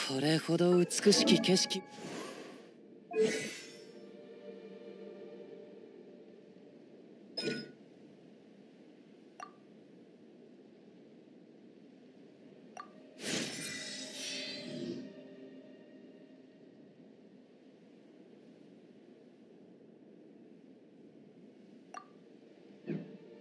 これほど美しき景色。